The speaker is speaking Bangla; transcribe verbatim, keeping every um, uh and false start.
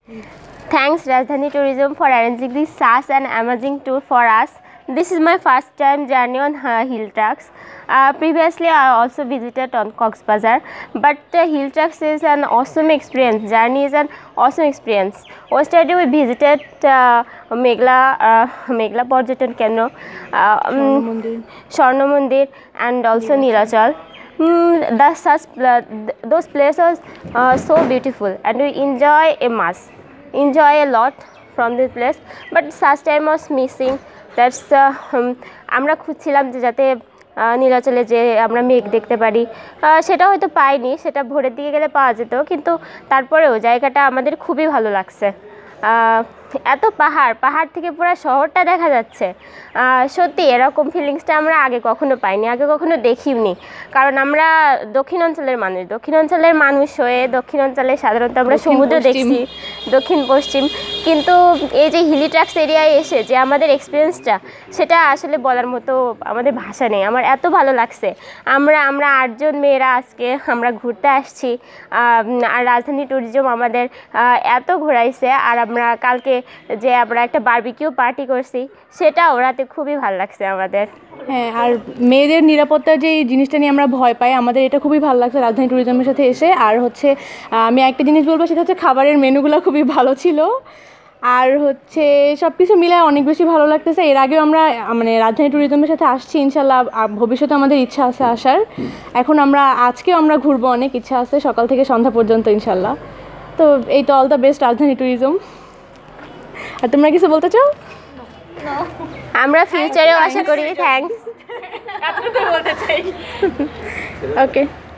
Thanks Rajdhani Tourism for arranging this such an amazing tour for us. This is my first time journey on uh, hill tracks. Uh, previously I also visited on Cox's Bazar, but uh, hill tracks is an awesome experience. Journey is an awesome experience. Yesterday we visited uh, Meghla, uh, Meghla Porjeton Kendra, uh, um, Swarno Mandir and also Nilachal. Mm, the, such, uh, th those places are so beautiful and we enjoy a much, enjoy a lot from this place, but such time was missing. That's আমরা খুঁজছিলাম যে যাতে নীলাচলে যে আমরা মেঘ দেখতে পারি, সেটা হয়তো পাইনি, সেটা ভোরের দিকে গেলে পাওয়া যেত, কিন্তু তারপরেও জায়গাটা আমাদের খুবই ভালো লাগছে। এত পাহাড়, পাহাড় থেকে পুরো শহরটা দেখা যাচ্ছে। সত্যি এরকম ফিলিংসটা আমরা আগে কখনো পাইনি, আগে কখনো দেখিওনি, কারণ আমরা দক্ষিণাঞ্চলের মানুষ। দক্ষিণাঞ্চলের মানুষ হয়ে দক্ষিণাঞ্চলে সাধারণত আমরা সমুদ্র দেখছি, দক্ষিণ পশ্চিম, কিন্তু এই যে হিলি ট্র্যাক্স এরিয়ায় এসে যে আমাদের এক্সপিরিয়েন্সটা, সেটা আসলে বলার মতো আমাদের ভাষা নেই। আমার এত ভালো লাগছে। আমরা আমরা আটজন মেয়েরা আজকে আমরা ঘুরতে আসছি, আর রাজধানী ট্যুরিজম আমাদের এত ঘোরাইছে, আর আমরা কালকে যে আমরা একটা বারবিকিউ পার্টি করছি, সেটা ওরাতে খুবই ভালো লাগছে আমাদের। হ্যাঁ, আর মেয়েদের নিরাপত্তার যে জিনিসটা নিয়ে আমরা ভয় পাই, আমাদের এটা খুবই ভালো লাগছে রাজধানী ট্যুরিজমের সাথে এসে। আর হচ্ছে আমি একটা জিনিস বলবো, সেটা হচ্ছে খাবারের মেনুগুলো খুবই ভালো ছিল, আর হচ্ছে সব কিছু মিলে অনেক বেশি ভালো লাগতেছে। এর আগেও আমরা মানে রাজধানী ট্যুরিজমের সাথে আসছি, ইনশাল্লাহ ভবিষ্যতে আমাদের ইচ্ছা আছে আসার। এখন আমরা আজকেও আমরা ঘুরবো, অনেক ইচ্ছা আছে সকাল থেকে সন্ধ্যা পর্যন্ত ইনশাল্লাহ। তো এই তো all the best Rajdhani tourism. আর তোমরা কিছু বলতে চাও? আমরা ফিউচারেও আশা করি। থ্যাঙ্কস। বলতে চাই। ওকে।